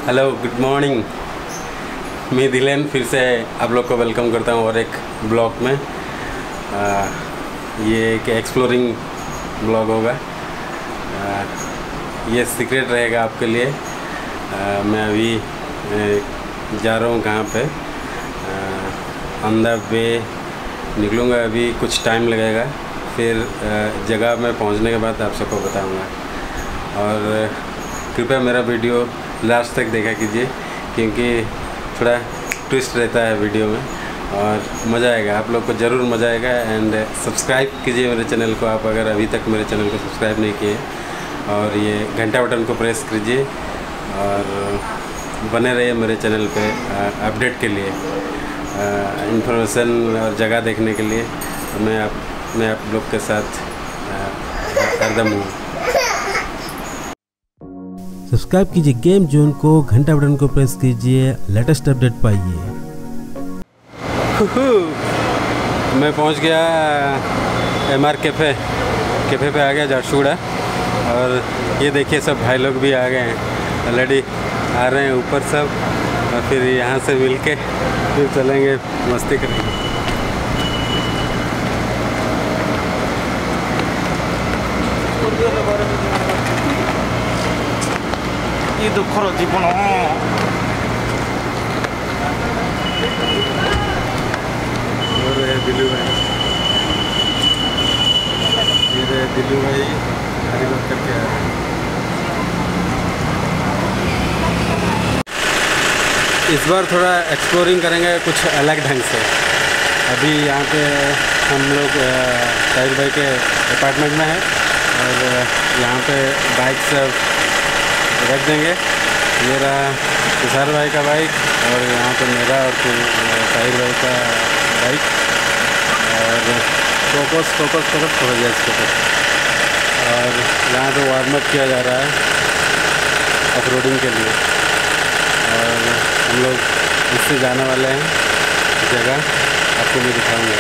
Hello, good morning. मैं दिलेन फिर से आप लोग को वेलकम करता हूँ और एक ब्लॉग में। ये एक एक्सप्लोरिंग ब्लॉग होगा। ये सीक्रेट रहेगा आपके लिए। मैं अभी जा रहा हूँ कहाँ पे, ऑन द वे निकलूँगा। अभी कुछ टाइम लगेगा, फिर जगह में पहुँचने के बाद आप सबको बताऊँगा। और कृपया मेरा वीडियो लास्ट तक देखा कीजिए, क्योंकि थोड़ा ट्विस्ट रहता है वीडियो में और मज़ा आएगा। आप लोग को ज़रूर मज़ा आएगा। एंड सब्सक्राइब कीजिए मेरे चैनल को, आप अगर अभी तक मेरे चैनल को सब्सक्राइब नहीं किए, और ये घंटा बटन को प्रेस कीजिए और बने रहिए मेरे चैनल पे अपडेट के लिए, इंफॉर्मेशन और जगह देखने के लिए। मैं आप लोग के साथ हरदम हूँ। सब्सक्राइब कीजिए गेम जोन को, घंटा बटन को प्रेस कीजिए, लेटेस्ट अपडेट पाइए। मैं पहुंच गया MR कैफ़े पे आ गया झारसुगुड़ा। और ये देखिए सब भाई लोग भी आ गए हैं ऑलरेडी, आ रहे हैं ऊपर सब। और फिर यहाँ से मिल के फिर चलेंगे, मस्ती करेंगे। ये दुखर जीवन दिल्लू भाई, ये दिल्लू भाई हरी बात करके आ रहे हैं। इस बार थोड़ा एक्सप्लोरिंग करेंगे कुछ अलग ढंग से। अभी यहाँ पे हम लोग ताहिर भाई के अपार्टमेंट में हैं और यहाँ पे बाइक सब रख देंगे। ये रहा तुषार भाई का बाइक, और यहाँ पे मेरा और ताहिर भाई का बाइक। और फोकस हो गया इसके ऊपर। और यहाँ पे वार्म अप किया जा रहा है ऑफ रोडिंग के लिए। और हम लोग इससे जाने वाले हैं जगह, आपको मैं दिखाऊंगा।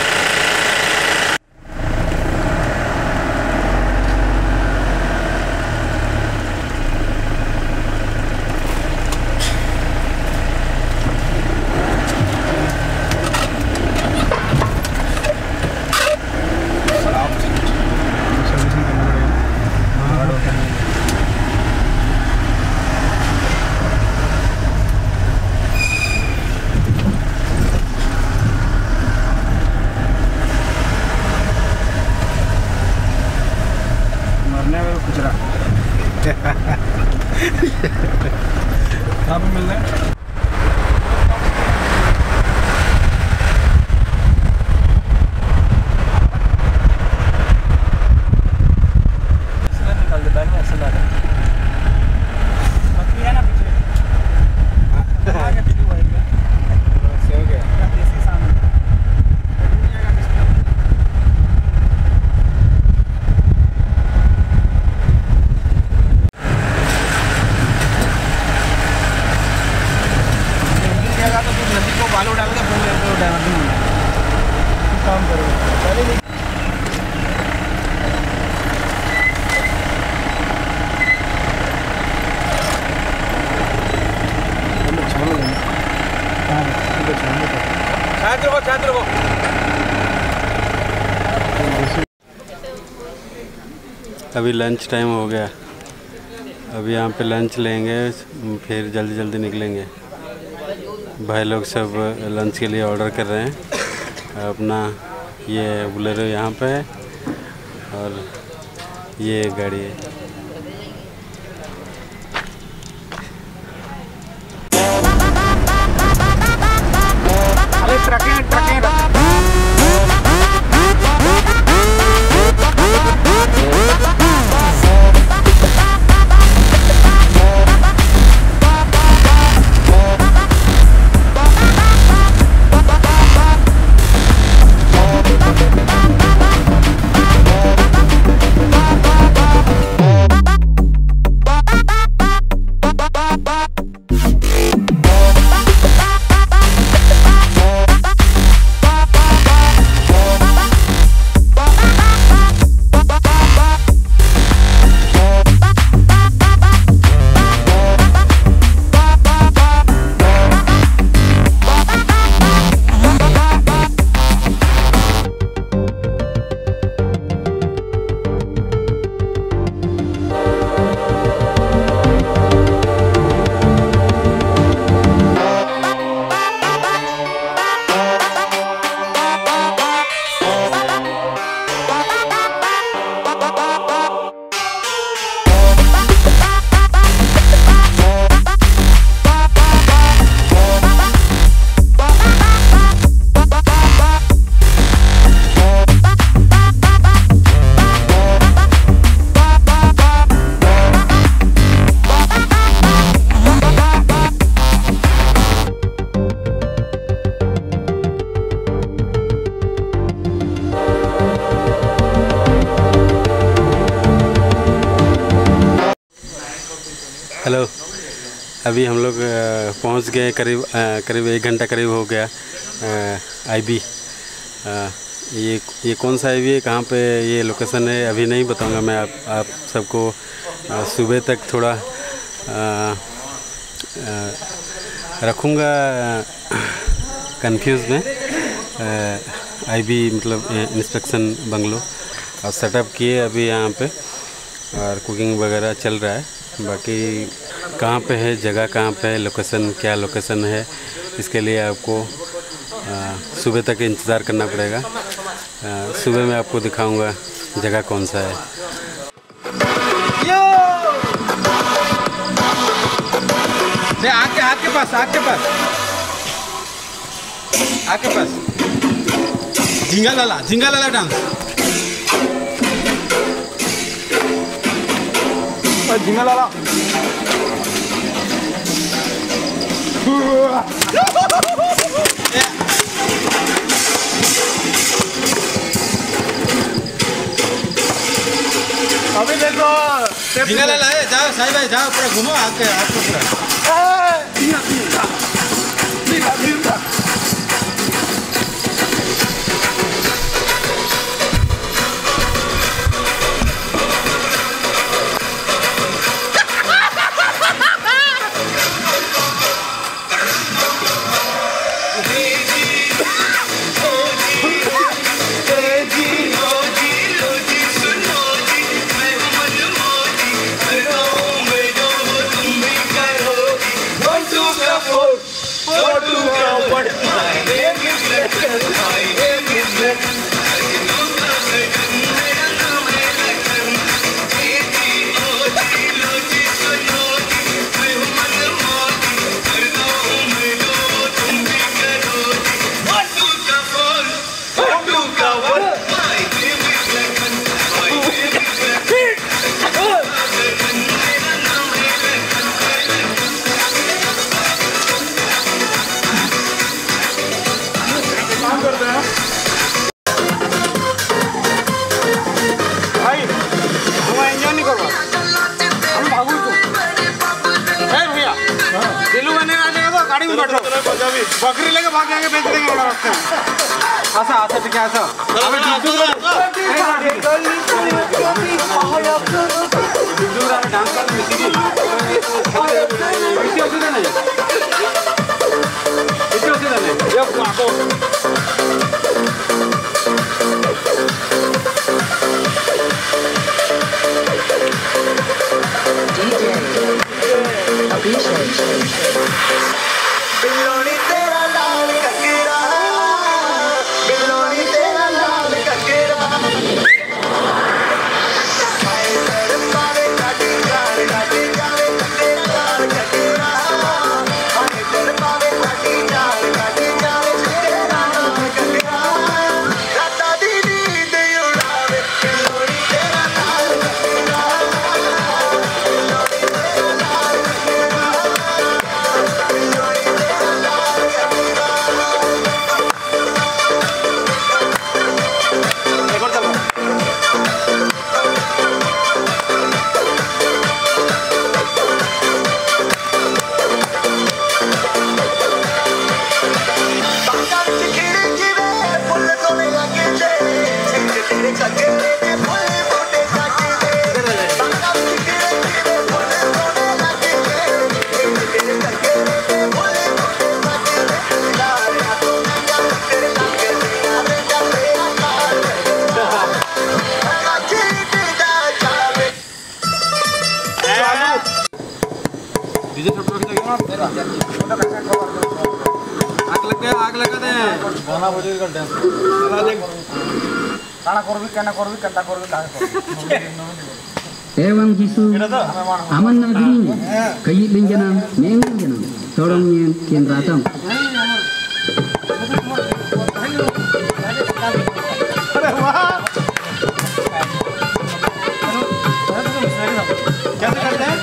कहाँ पे मिल रहा है? निकाल देता है ऐसा लगा मछली है ना पीछे। आगे दिल्ली भाई में से हो गया। देसी सामने बालू डाल के काम करो। छात्र को अभी लंच टाइम हो गया। अभी यहाँ पे लंच लेंगे, फिर जल्दी निकलेंगे। भाई लोग सब लंच के लिए ऑर्डर कर रहे हैं। अपना ये बोलेरो यहाँ पे है और ये गाड़ी है। अरे ट्रकें हेलो, अभी हम लोग पहुंच गए, करीब 1 घंटा करीब हो गया। आईबी, ये कौन सा आईबी है, कहाँ पे ये लोकेशन है अभी नहीं बताऊंगा मैं आप सबको। सुबह तक थोड़ा रखूँगा कंफ्यूज में। आईबी मतलब इंस्पेक्शन बंगलो और सेटअप किए अभी यहाँ पे, और कुकिंग वगैरह चल रहा है। बाकी कहाँ पे है जगह, कहाँ पे है लोकेशन, क्या लोकेशन है, इसके लिए आपको सुबह तक इंतज़ार करना पड़ेगा। सुबह मैं आपको दिखाऊंगा जगह कौन सा है। आके पास झिंगा लाला डांस। झिंगा लाला अभी देखो झिंगा लाला है। जाओ साई भाई, जाओ पूरा घूमो आके आपको पूरा। बकरी लेके भाग जाएंगे, बेच देंगे बड़ा रास्ते में। आसा ठीक है, आसा डांस आग लगा दे गाना बजे कर डांस चला देख काना करबी केना करबी कंता करबी काहे एवं जिसु aman na ding kayi linjanam menginjanam tolong yang kian ratam अरे वाह कैसे करते हैं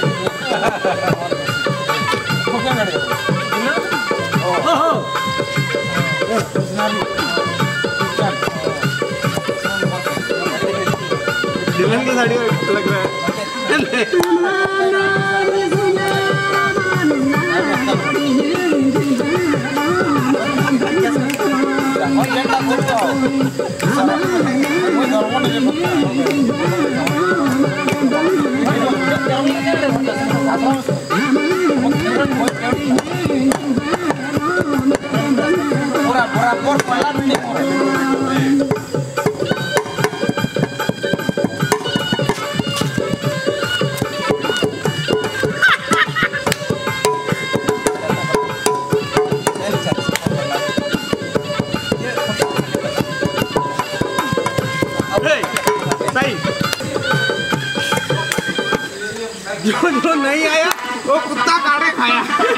दुल्हन की साड़ी लग रहा है जो नहीं आया वो कुत्ता काटे खाया।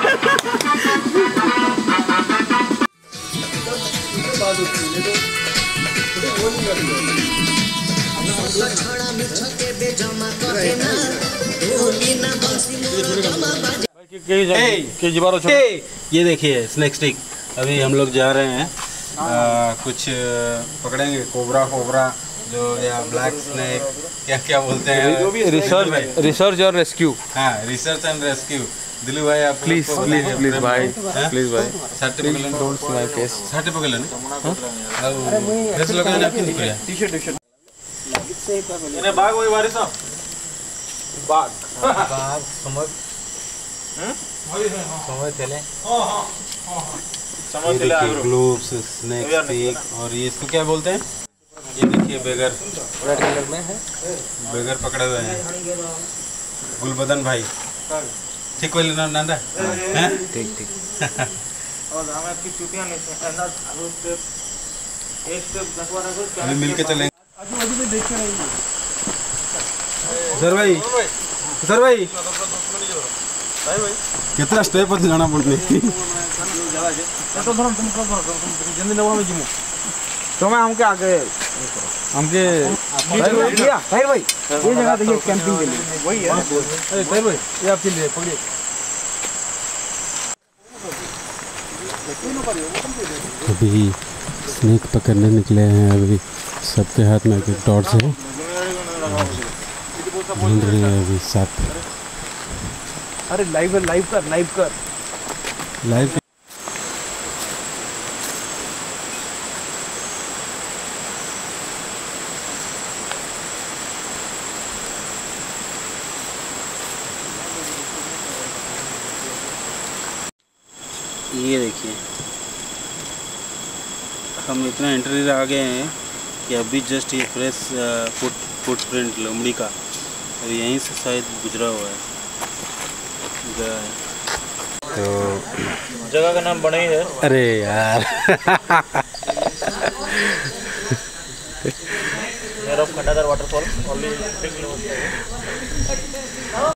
ये देखिए स्नैक स्टिक। अभी हम लोग जा रहे हैं कुछ पकड़ेंगे, कोबरा जो या ब्लैक स्नेक क्या क्या बोलते हैं, रिसर्च और रेस्क्यू। हाँ, रिसर्च एंड रेस्क्यू। दिलू भाई आप प्लीज भाई certificate don't see my face. Certificate face लोग ने आपकी दिख रहा टी-शर्ट इने बाग वही वारिस बाग समझ चले ग्लोव्स, स्नैक स्टिक, और ये इसको क्या बोलते हैं? ये देखिए बेगर, रेड कलर में है, बेगर पकड़े हुए हैं गुलबदन भाई। ठीक कोई लेना नंदा हैं? ठीक और हमें आपकी चुटियां नहीं एक स्टेप 10 बार अभी मिलके चलेंगे। आजू-बाजू में देख के रहिए सर भाई कितना स्टेप पर जाना पड़ने तो मैं हमके आगे हमके भाई ये जगह देखिए कैंपिंग के लिए वही है। भाई ये आपके लिए पकड़िए। अभी स्नेक पकड़ने निकले हैं। अभी सबके हाथ में एक टॉर्च है, ढूंढ रहे हैं अभी साथ। अरे लाइव कर लाइव ये देखिए हम इतना इंटरव्यू आ गए हैं कि अभी जस्ट ये फ्रेश फुटप्रिंट लोमड़ी का और यहीं से शायद गुजरा हुआ है। तो जगह का नाम बड़ा ही है। अरे यार खंडाधर वाटरफॉल